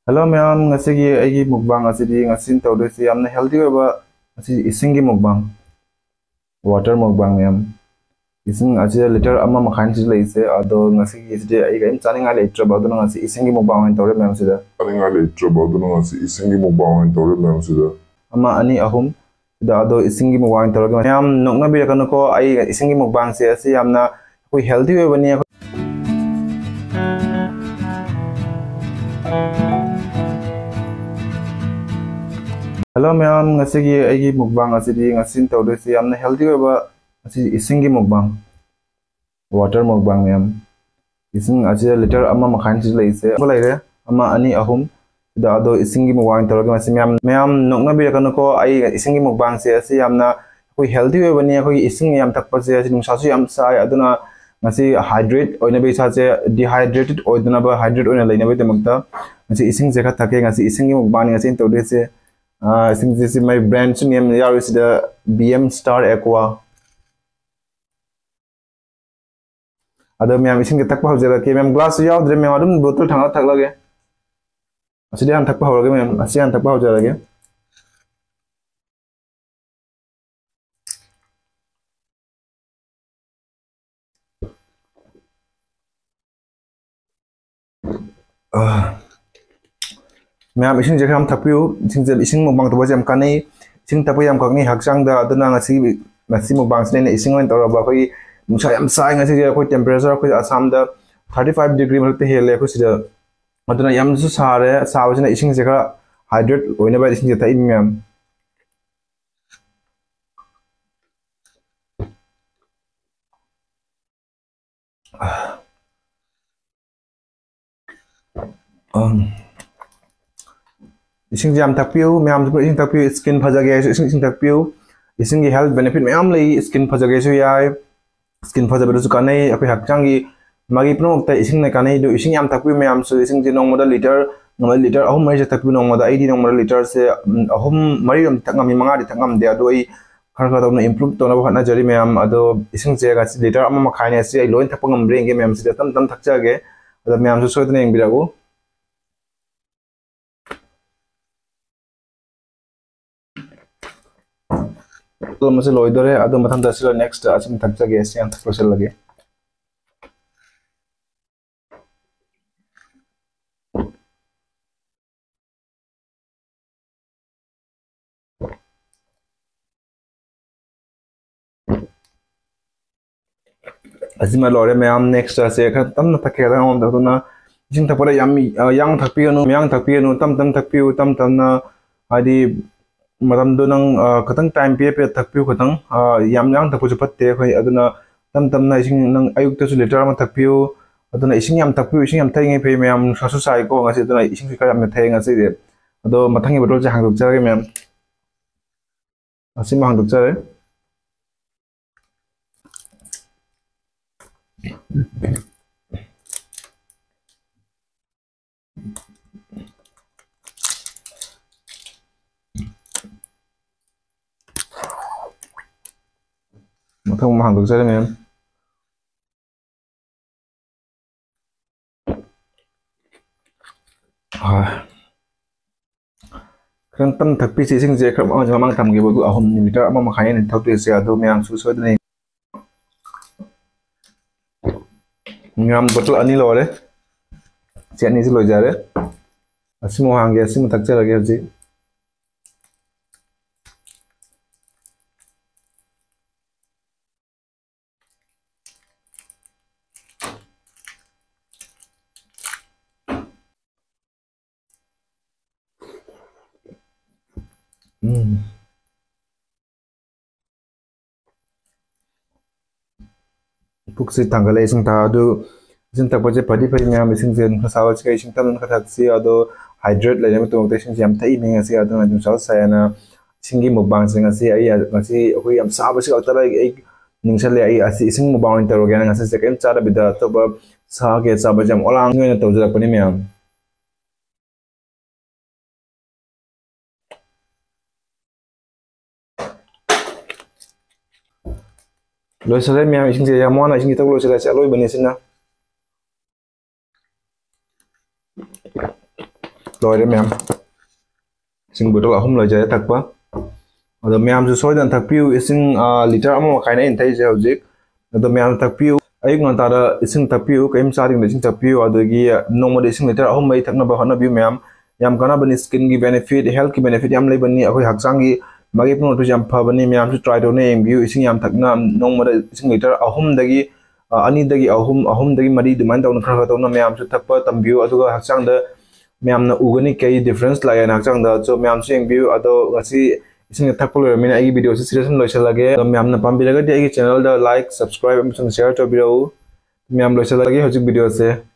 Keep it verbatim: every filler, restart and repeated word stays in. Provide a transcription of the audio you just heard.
Hello ma'am, ngasigi aigi mukbang asidi ngasin tawdesi amna healthy ba asi isingi mukbang water mukbang ma'am. Ising asi liter amma makhan si leise ado ngasigi iside aiga im chani ngale itra ba dona ngasi isingi mukbang an tawre ma'am sida. Chani ngale itra ba dona ngasi isingi mukbang an tawre ma'am sida. Amma ani ahum da ado isingi mukbang tawre ma'am nokna bi rakano ko ai isingi mukbang se asi amna koi healthy ba bani. Hello ma'am, ngasigi aigi mukbang asidi ngasin tawdesi amna healthy ba asi isingi mukbang water mukbang ma'am. Ising asi liter amma makhan si leise ko leire amma ani ahum da ado isingi mukbang tawre masi ma'am ma'am nokna bi rakano ko ai isingi mukbang se asi amna koi healthy ba bani koi ising yam takpa se asi nungsa su yam sai aduna ngasi hydrate oina be sa se dehydrated oiduna ba hydrate oina leina be demakta ngasi ising je kha thake ngasi isingi mukbang ngasi tawdesi Uh, I think this is my brand name. Yeah, is the B M Star Aqua. Ada मैं इसिंग के तक पहुँच जाएगा कि मैं glass याद रहे मैं आदम बोतल ठंडा तक लगे ऐसे ध्यान तक पहुँच गए मैं ऐसे ध्यान तक पहुँच जाएगा मैं इसिंग जगह हम थपियो इसिंग जब इसिंग मुबांग तो बजे हम कने इसिंग तपियो हम कगनी हक्सांग दा अदना ngasi ngasi मुबांग से ने इसिंग वन तोरा बाकोई नुसा यम साई ngasi जे कोई टेंपरेचर कोई असम दा thirty-five डिग्री मरते हेले को सिदा अदना यम सु सारे साबजना इसिंग जगह हाइड्रेट ओइना बा इसिंग जता इम्याम um इसिंग जाम तपियो मैम जो इसिंग तपियो स्किन फजागे इसिंग इसिंग तपियो इसिंग की हेल्थ बेनिफिट मैम लई स्किन फजागे सु याय स्किन फजाबे सु कानै अखै हक्चांगी मागी प्रमोक्ता इसिंग ने कानै दो इसिंग याम तपियो मैम सु इसिंग जे नोंग मोदा लिटर नोंग लिटर अहम मरि जे तपियो नोंग मोदा आईडी नोंग मोदा लिटर से अहम मरि रम तंगम मंगा दि तंगम दे अदो आई खर खर तौना इम्प्रूव तौना बखना जरी मैम अदो इसिंग जे गा लिटर अमा मखाने से आई लोइन थपंगम ब्रेंगे मैम से तम तम थकजागे अदो मैम सु सोयतने इंगबिरागो तो मुझे लोइडर है अदो मथन दस नेक्स्ट असम तक जगह ऐसे हम प्रोसेस लगे अजिमा लोरे में हम नेक्स्ट ऐसे खत तम न तक रहा हूं तो ना जिन तक पर यम yang थकपियो नु yang थकपियो नु तम तम थकपियो तम तम ना आदि मतलब दो नंग खतंग टाइम पे पे थकपियो खतंग यम yang थकपो पत्ते खै अदुना तम तम ना इसिंग नंग अयुक्त सु लिटर मा थकपियो अदुना इसिंग यम थकपियो इसिंग यम थैंगे पे मैम ससु साइ को ngasi अदुना इसिंग सिकर यम थैंगा से दे अदो मथंगी बोतल से हांगदुक जागे मैम असिम हांगदुक जारे मथंग हांगदुक जारे मैम kan tam thakpi si sing je kham ma jamang tam ge bu ahum liter ama ma khai ne thau tu se ado me ang su so ne ngam bottle ani lo re che ani se lo ja re asimo hang ge asimo thak cha ge ji hmm puk si tanggal ising ta do ising tak baje padi padi me am ising zen khasawa chi ising tam kha thak si ado hydrate la jam to te ising jam thai me ngasi ado na jum sa sa na singi mukbang sing ngasi ai ngasi hoi am sa ba si altara ai ningsal le ai asi ising mukbang inter ga ngasi second cha da bida to ba sa ge sa ba jam olang ne to jara pani me am lo sa le me am ising je ya mo na ising ta lo sa sa lo bani sin na loire मैम इसिंग बोतल अहम लोइजारे थकपा अदो ma'am जो सोइदन थकपिउ इसिंग litre अमा मखाइना इंथै जे हौजिक अदो ma'am थकपिउ अयुक Natara इसिंग थकपिउ कइम चारिंग इसिंग थकपिउ अदोगी नोंमदे इसिंग litre अहम मै थकनबा हनबिउ मैम याम कानाबनी स्किन की बेनिफिट हेल्थ की बेनिफिट याम लेबनी अखोय हक्चांगी मागी पुनो याम फबनी मैम से ट्राई तौने एमबिउ इसिंग याम थकना नोंमदे इसिंग लिटर अहम दगी अनि दगी अहम अहम दगी मरी दुमान तौन खरा तौना मैम से थकपा तंबिउ अदुगा हक्चांग द मैम ना उगनी कई डिफरेंस लाय ना हक्चांग द जो मैम से एमबिउ अदो गसी इसिंग थकपा लोरमिना आई वीडियो से सीरियस लोइसलागे मैम ना पाम्बिलगदि आई चैनल द लाइक सब्सक्राइब एमसंग शेयर तौबिरौ मैम लोइसलागे हजिक वीडियो से